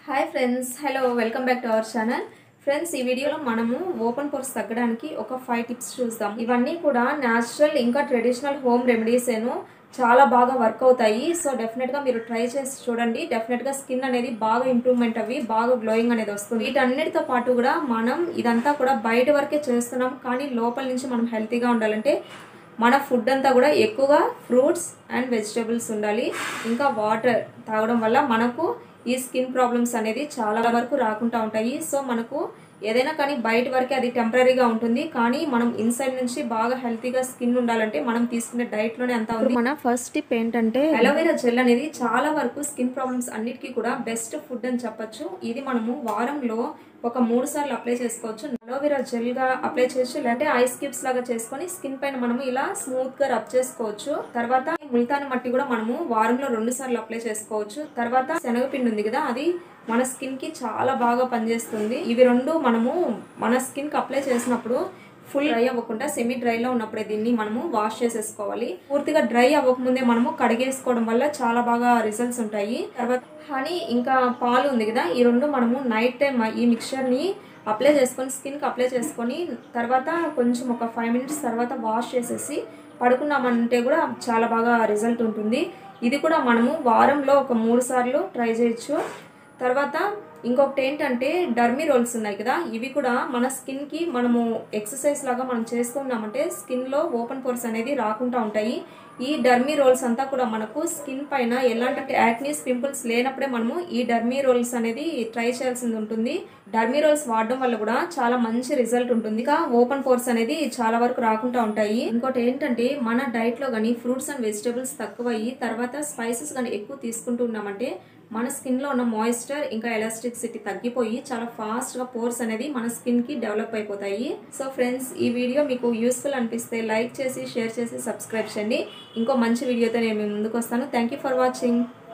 Hi friends, hello, welcome back to our channel. Friends, ఈ వీడియోలో మనము ఓపెన్ పోర్స్ తగ్గడానికి ఒక 5 టిప్స్ చూద్దాం. ఇవన్నీ కూడా న్యాచురల్ ఇంకా ట్రెడిషనల్ హోమ్ రెమెడీసేను, చాలా బాగా వర్క్ అవుతాయి. సో డెఫినెట్గా మీరు ట్రై చేసి చూడండి. డెఫినెట్గా స్కిన్ అనేది బాగా ఇంప్రూవ్మెంట్ అవి బాగా గ్లోయింగ్ అనేది వస్తుంది. వీటన్నిటితో పాటు కూడా మనం ఇదంతా కూడా బయట వరకే చేస్తున్నాం, కానీ లోపల నుంచి మనం హెల్తీగా ఉండాలంటే మన ఫుడ్ అంతా కూడా ఎక్కువగా ఫ్రూట్స్ అండ్ వెజిటేబుల్స్ ఉండాలి. ఇంకా వాటర్ తాగడం వల్ల మనకు ఈ స్కిన్ ప్రాబ్లమ్స్ అనేది చాలా వరకు రాకుండా ఉంటాయి. సో మనకు ఏదైనా కానీ బయట వరకే అది టెంపరీగా ఉంటుంది, కానీ మనం ఇన్సైడ్ నుంచి బాగా హెల్తీగా స్కిన్ ఉండాలంటే మనం తీసుకునే డైట్లోనే అంతా ఉంది. మన ఫస్ట్ టిప్ ఏంటంటే అలోవెరా జెల్ అనేది చాలా వరకు స్కిన్ ప్రాబ్లమ్స్ అన్నిటికీ కూడా బెస్ట్ ఫుడ్ అని చెప్పొచ్చు. ఇది మనము వారంలో ఒక 3 సార్లు అప్లై చేసుకోవచ్చు. అలోవెరా జెల్ గా అప్లై చేయొచ్చు, లేదంటే ఐస్ క్యూబ్స్ లాగా చేసుకొని స్కిన్ పైన మనము ఇలా స్మూత్ గా రబ్ చేసుకోవచ్చు. తర్వాత ముల్తాని మట్టి కూడా మనము వారంలో 2 సార్లు అప్లై చేసుకోవచ్చు. తర్వాత శనగపిండి ఉంది కదా, అది మన స్కిన్ కి చాలా బాగా పనిచేస్తుంది. ఇవి రెండు మనము మన స్కిన్ కి అప్లై చేసినప్పుడు ఫుల్ డ్రై అవ్వకుండా సెమీ డ్రైలో ఉన్నప్పుడే దీన్ని మనము వాష్ చేసేసుకోవాలి. పూర్తిగా డ్రై అవ్వకముందే మనము కడిగేసుకోవడం వల్ల చాలా బాగా రిజల్ట్స్ ఉంటాయి. తర్వాత హనీ ఇంకా పాలు ఉంది కదా, ఈ రెండు మనము నైట్ టైం ఈ మిక్చర్ని అప్లై చేసుకొని స్కిన్కి అప్లై చేసుకొని తర్వాత కొంచెం ఒక 5 మినిట్స్ తర్వాత వాష్ చేసేసి పడుకున్నామంటే కూడా చాలా బాగా రిజల్ట్ ఉంటుంది. ఇది కూడా మనము వారంలో ఒక 3 సార్లు ట్రై చేయొచ్చు. తర్వాత ఇంకొకటి ఏంటంటే డర్మీ రోల్స్ ఉన్నాయి కదా, ఇవి కూడా మన స్కిన్కి మనము ఎక్సర్సైజ్ లాగా మనం చేస్తున్నామంటే స్కిన్లో ఓపెన్ పోర్స్ అనేది రాకుండా ఉంటాయి. ఈ డర్మీ రోల్స్ అంతా కూడా మనకు స్కిన్ పైన ఎలాంటి యాక్నీస్ పింపుల్స్ లేనప్పుడే మనము ఈ డర్మీ రోల్స్ అనేది ట్రై చేయాల్సింది ఉంటుంది. డర్మీ రోల్స్ వాడడం వల్ల కూడా చాలా మంచి రిజల్ట్ ఉంటుంది. ఇంకా ఓపెన్ పోర్స్ అనేది చాలా వరకు రాకుండా ఉంటాయి. ఇంకోటి ఏంటంటే మన డైట్ లో కానీ ఫ్రూట్స్ అండ్ వెజిటేబుల్స్ తక్కువయ్యి తర్వాత స్పైసెస్ కానీ ఎక్కువ తీసుకుంటూ ఉన్నామంటే మన స్కిన్ లో ఉన్న మాయిశ్చర్ ఇంకా ఎలాస్టిసిటీ తగ్గిపోయి చాలా ఫాస్ట్ గా పోర్స్ అనేది మన స్కిన్ కి డెవలప్ అయిపోతాయి. సో ఫ్రెండ్స్, ఈ వీడియో మీకు యూస్ఫుల్ అనిపిస్తే లైక్ చేసి షేర్ చేసి సబ్స్క్రైబ్ చేయండి. ఇంకో మంచి వీడియోతో నేను మీ ముందుకు వస్తాను. Thank you for watching.